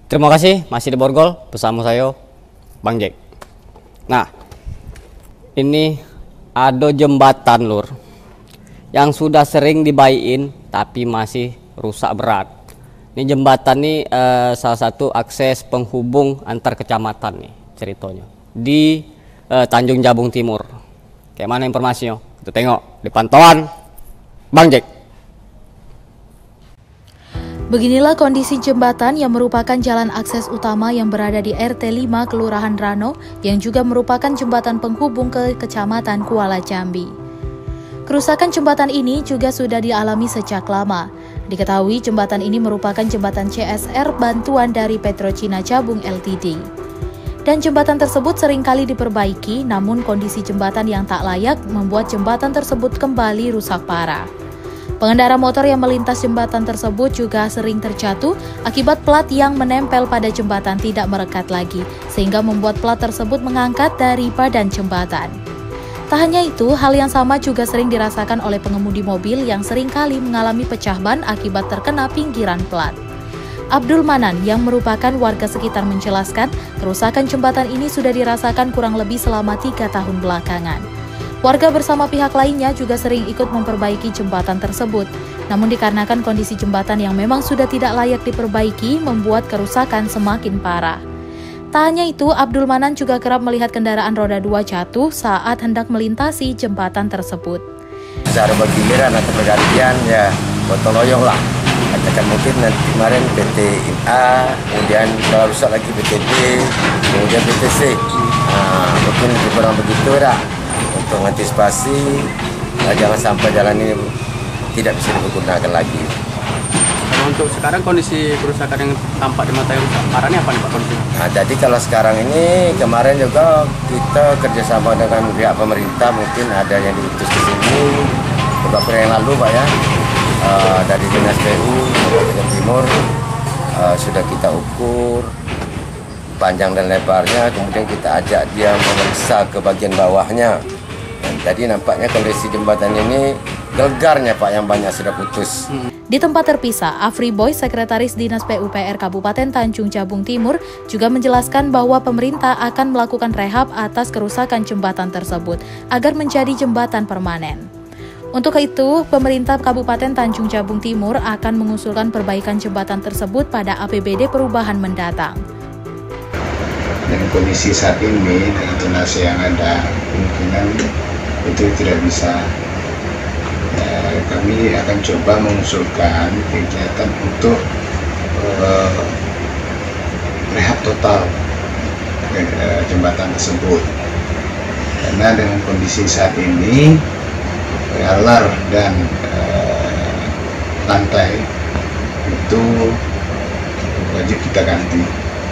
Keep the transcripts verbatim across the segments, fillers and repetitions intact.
Terima kasih masih di Borgol bersama saya Bang Jack. Nah, ini ada jembatan lur yang sudah sering dibaikin tapi masih rusak berat. Ini jembatan nih eh, salah satu akses penghubung antar kecamatan nih ceritanya di eh, Tanjung Jabung Timur. Kayak mana informasinya? Kita tengok di pantauan Bang Jack. Beginilah kondisi jembatan yang merupakan jalan akses utama yang berada di R T lima Kelurahan Rano yang juga merupakan jembatan penghubung ke Kecamatan Kuala Jambi. Kerusakan jembatan ini juga sudah dialami sejak lama. Diketahui jembatan ini merupakan jembatan C S R bantuan dari Petrocina Jabung L T D. Dan jembatan tersebut seringkali diperbaiki, namun kondisi jembatan yang tak layak membuat jembatan tersebut kembali rusak parah. Pengendara motor yang melintas jembatan tersebut juga sering terjatuh akibat plat yang menempel pada jembatan tidak merekat lagi, sehingga membuat plat tersebut mengangkat dari badan jembatan. Tak hanya itu, hal yang sama juga sering dirasakan oleh pengemudi mobil yang seringkali mengalami pecah ban akibat terkena pinggiran plat. Abdul Manan yang merupakan warga sekitar menjelaskan, kerusakan jembatan ini sudah dirasakan kurang lebih selama tiga tahun belakangan. Warga bersama pihak lainnya juga sering ikut memperbaiki jembatan tersebut. Namun dikarenakan kondisi jembatan yang memang sudah tidak layak diperbaiki, membuat kerusakan semakin parah. Tak hanya itu, Abdul Manan juga kerap melihat kendaraan roda dua jatuh saat hendak melintasi jembatan tersebut. Secara bergiliran atau bergantian ya gotong royong lah. Katakan mungkin nanti kemarin P T I A, kemudian kalau rusak lagi P T B, kemudian P T C. Nah, mungkin kurang begitu dah. Untuk mengantisipasi nah, jangan sampai jalan ini tidak bisa digunakan lagi. Kalau untuk sekarang kondisi kerusakan yang tampak di mata yang rusak parah ini apa nih Pak kondisi? Nah, jadi kalau sekarang ini kemarin juga kita kerjasama dengan pihak pemerintah, mungkin ada yang diutus ke sini beberapa hari yang lalu Pak ya, uh, dari Dinas P U Kabupaten Timur uh, sudah kita ukur panjang dan lebarnya, kemudian kita ajak dia memeriksa ke bagian bawahnya. Dan jadi nampaknya kondisi jembatan ini gelegarnya Pak yang banyak sudah putus. Di tempat terpisah, Afri Boy, Sekretaris Dinas P U P R Kabupaten Tanjung Jabung Timur, juga menjelaskan bahwa pemerintah akan melakukan rehab atas kerusakan jembatan tersebut agar menjadi jembatan permanen. Untuk itu, pemerintah Kabupaten Tanjung Jabung Timur akan mengusulkan perbaikan jembatan tersebut pada A P B D perubahan mendatang. Dan kondisi saat ini dengan zonasi yang ada, kemungkinan itu tidak bisa. Ya, kami akan coba mengusulkan kegiatan untuk uh, rehab total uh, jembatan tersebut. Karena dengan kondisi saat ini, alar dan uh, lantai itu wajib kita ganti.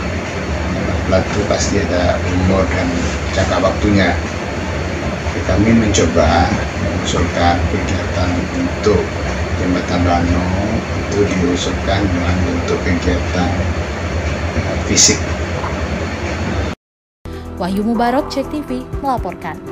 Plat itu pasti ada umur dan jangka waktunya. Kami mencoba mengusulkan kegiatan untuk jembatan Rano itu diusulkan dengan bentuk kegiatan fisik. Wahyu Mubarok, Cek T V melaporkan.